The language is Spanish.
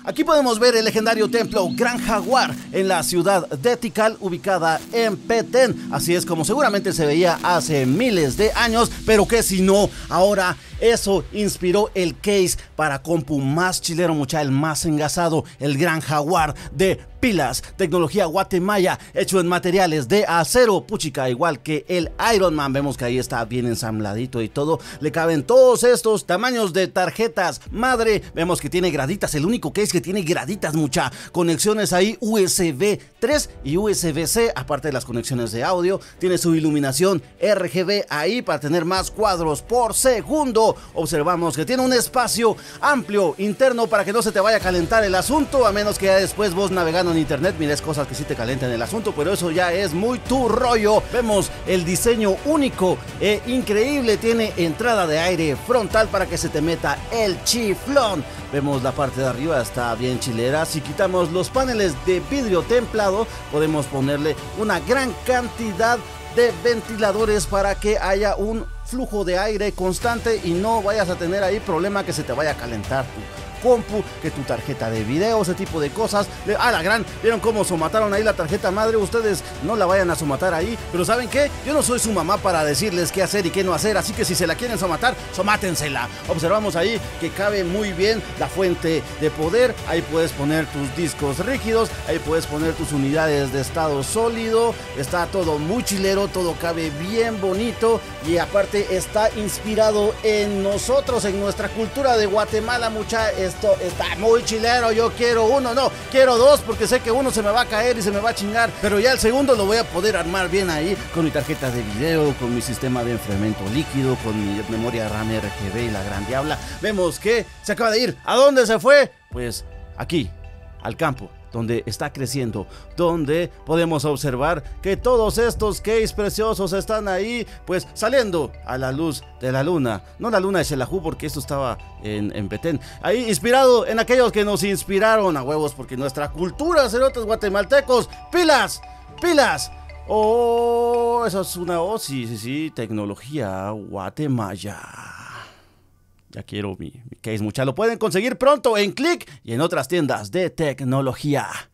Aquí podemos ver el legendario templo Gran Jaguar en la ciudad de Tikal, ubicada en Petén. Así es como seguramente se veía hace miles de años, pero que si no, ahora eso inspiró el case para compu más chilero, mucha, el más engasado, el Gran Jaguar de pilas, tecnología Guatemala, hecho en materiales de acero, puchica, igual que el Iron Man. Vemos que ahí está bien ensambladito y todo, le caben todos estos tamaños de tarjetas madre. Vemos que tiene graditas, el único case que tiene graditas, mucha, conexiones ahí USB 3 y USB-C, aparte de las conexiones de audio. Tiene su iluminación RGB ahí para tener más cuadros por segundo. Observamos que tiene un espacio amplio interno para que no se te vaya a calentar el asunto, a menos que ya después vos navegando en internet mires cosas que sí te calientan el asunto, pero eso ya es muy tu rollo. Vemos el diseño único e increíble, tiene entrada de aire frontal para que se te meta el chiflón. Vemos la parte de arriba, está bien chilera. Si quitamos los paneles de vidrio templado, podemos ponerle una gran cantidad de ventiladores para que haya un flujo de aire constante y no vayas a tener ahí problema que se te vaya a calentar tu compu, que tu tarjeta de video, ese tipo de cosas. La gran, ¿vieron cómo somataron ahí la tarjeta madre? Ustedes no la vayan a somatar ahí, pero ¿saben qué? Yo no soy su mamá para decirles qué hacer y qué no hacer, así que si se la quieren somatar, somátensela. Observamos ahí que cabe muy bien la fuente de poder. Ahí puedes poner tus discos rígidos, ahí puedes poner tus unidades de estado sólido. Está todo muy chilero, todo cabe bien bonito y aparte está inspirado en nosotros, en nuestra cultura de Guatemala, mucha. Esto está muy chilero, yo quiero uno, no, quiero dos, porque sé que uno se me va a caer y se me va a chingar, pero ya el segundo lo voy a poder armar bien ahí, con mi tarjeta de video, con mi sistema de enfriamiento líquido, con mi memoria RAM RGB y la gran diabla. Vemos que se acaba de ir. ¿A dónde se fue? Pues aquí, al campo, donde está creciendo, donde podemos observar que todos estos case preciosos están ahí, pues saliendo a la luz de la luna. No la luna de Xelajú, porque esto estaba en Petén. Ahí inspirado en aquellos que nos inspiraron a huevos, porque nuestra cultura, cerotes guatemaltecos, pilas, pilas. Oh, eso es una, oh, sí, tecnología Guatemala. Ya quiero mi case, mucha. Lo pueden conseguir pronto en Click y en otras tiendas de tecnología.